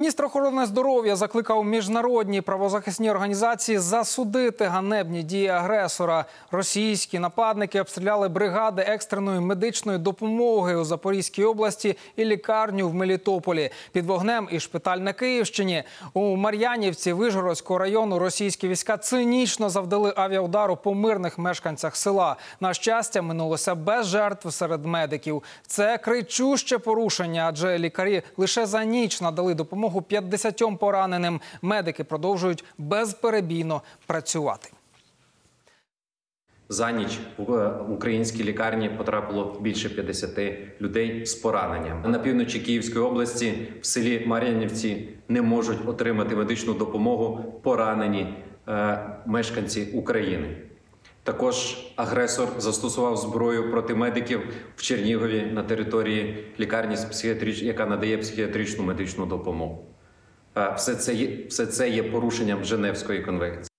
Міністр охорони здоров'я закликав міжнародні правозахисні організації засудити ганебні дії агресора. Російські нападники обстріляли бригади екстреної медичної допомоги у Запорізькій області і лікарню в Мелітополі. Під вогнем і шпиталь на Київщині. У Мар'янівці Вишгородського району російські війська цинічно завдали авіаудару по мирних мешканцях села. На щастя, минулося без жертв серед медиків. Це кричуще порушення, адже лікарі лише за ніч надали допомогу 50 пораненим. Медики продовжують безперебійно працювати. За ніч в українські лікарні потрапило більше 50 людей з пораненням. На півночі Київської області в селі Мар'янівці не можуть отримати медичну допомогу поранені мешканці України. Також агресор застосував зброю проти медиків в Чернігові на території лікарні, яка надає психіатричну медичну допомогу. Все це є порушенням Женевської конвенції.